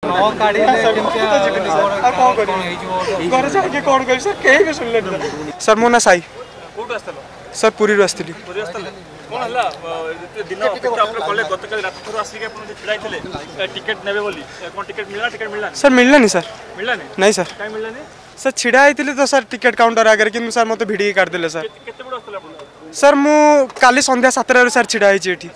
Sir मो ना Sai sir पुरी आसती सर मिललानी सर नहीं सर सर छिड़ा होती तो सर टिकेट काउंटर आगे कि सर मत भिड़ी काटिदे सर सर मु काली संध्या 7 सर छिड़ा होती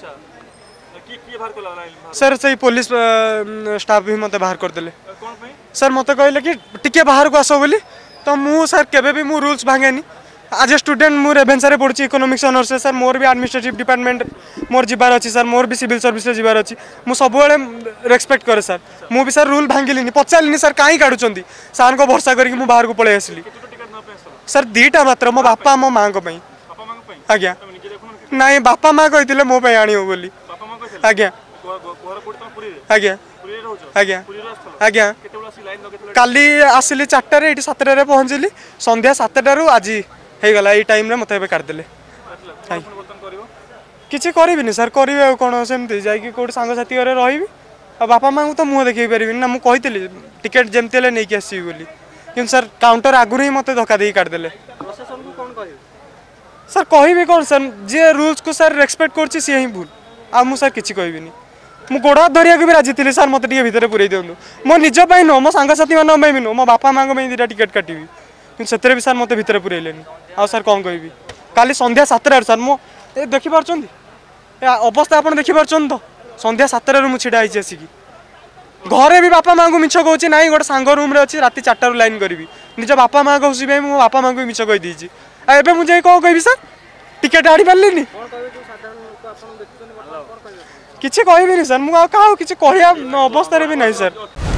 सर से पुलिस स्टाफ भी मत बाहर करदे सर मत कहले कि टिके बाहर को आस बोली तो मु सर केबे भी मु रूल्स भांगेनी आज ए स्टूडेंट मु रेभेन्सा रे पढ़ी इकोनॉमिक्स ऑनर्स सर मोर भी एडमिनिस्ट्रेटिव डिपार्टमेंट मोर जीवार अच्छी सर मोर भी सिविल सर्विस रे जीवार अच्छी मु सब रेस्पेक्ट करे सर मु भी सर रूल भांगिलिनी पचारिनी सर कहीं काढुचंदी सर को भरोसा करके मु बाहर को पळे आसली सर दीटा मात्र मो बापा मो मां को पई आज्ञा नहीं बापा मां कहिथिले मो पई आनियो बोली आज्ञा आज्ञा आज्ञा आज्ञा काली आसिली 4टारे ये 7टारे पहुँचली संध्या 7टारू आज हो गला ये टाइम मत काटिदे किसी करी सर करेंगे कौन सेमती जाकि कौट सांगसाथी घरे रही बापा माँ को तो मुँह देखी पारि ना मुझे टिकेट जमती नहीं आसबी बोली कि सर काउंटर आगुरी ही मत धक्का दे काटिदे सर कहि कौन सर जी रूल्स को सर रेस्पेक्ट कर सी ही भूल आ मु सर किसी कहबी मु गोड़ हाथ धरिया भी राजी थी सर मत भितर पूरे दिखाँ मो निजपाई नुह मो सांगसाथी मानी नुह मो बापा माँ दुटा टिकेट काटिबी कि से भी सर मत भितर पूरेले आ सर कौन कहि काली संध्या 7टार सर मो देखिपार अवस्था आप देखिपार तो संध्या 7टार मुझे छिड़ा आसिकी घरे भी बापा माँ को मिछ कहूँ ना गोटे सांग रूम अच्छी राति 4टारू लाइन करी निज बापा माँ को हसी मो बापा माँ को मिछ कहीदी एवं मुझे कौन कहि सर टिकेट आनी पार्ली किसी कहबी सर मुझे क्या किसी कह अवस्था भी नहीं सर।